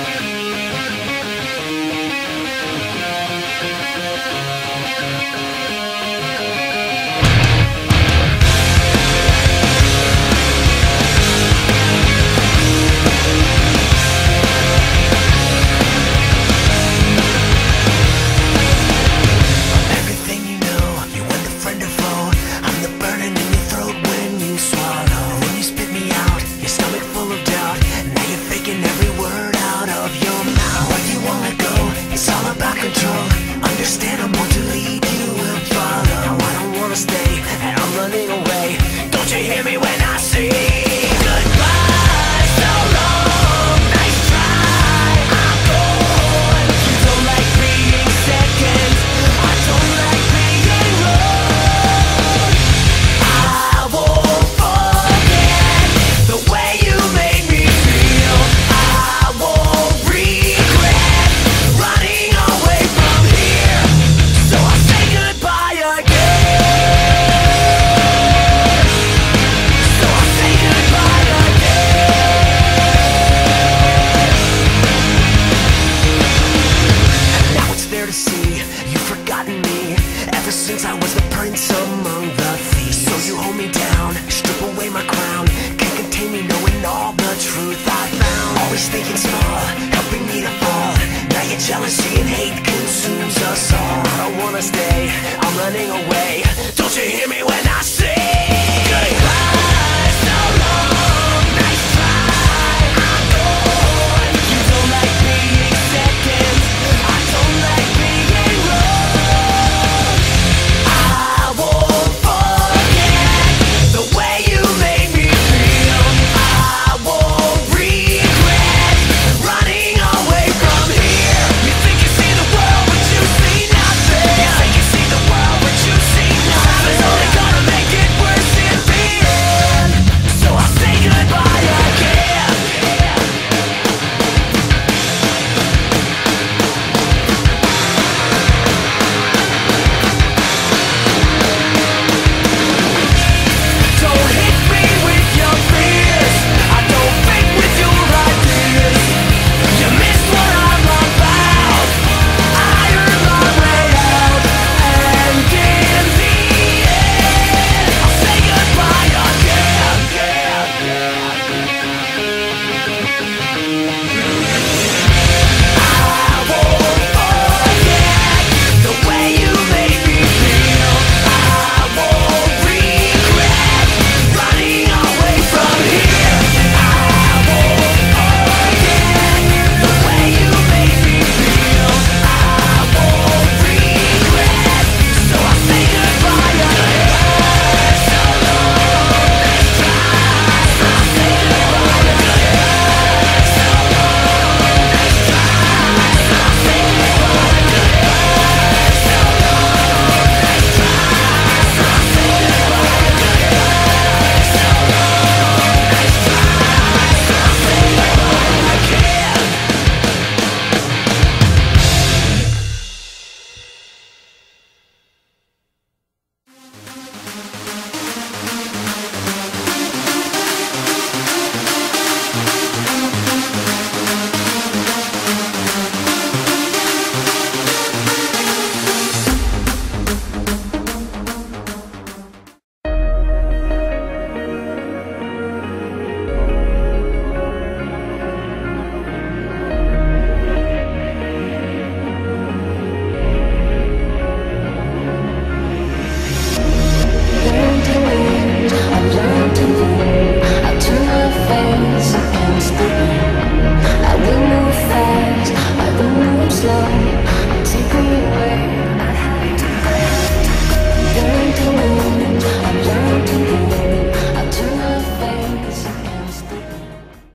Jealousy and hate consumes us all. I don't wanna stay, I'm running away. Don't you hear me when I say goodbye, so long, nice try, I'm gone. You don't like being second, I don't like being wrong. I won't forget the way you made me feel. I won't regret running away from here. You think you see the world, but you see nothing. You think you see the world, but you see nothing. It's only gonna make it worse in the end. So I'll say goodbye again. Don't hit me with your fears. I don't think with your ideas. You missed what I'm about. I earned my way out, and in the end, I'll say goodbye again. I won't forget the way you made me feel. I won't regret running away from here. I won't forget the way you made me feel. I won't regret, so I'll say goodbye again. So long, nice try. I'll say goodbye again. So long, nice try. I'll say goodbye again. So long, nice try. I'll say goodbye again. So long, nice try. I'll say goodbye again. I will move fast, I will move slow.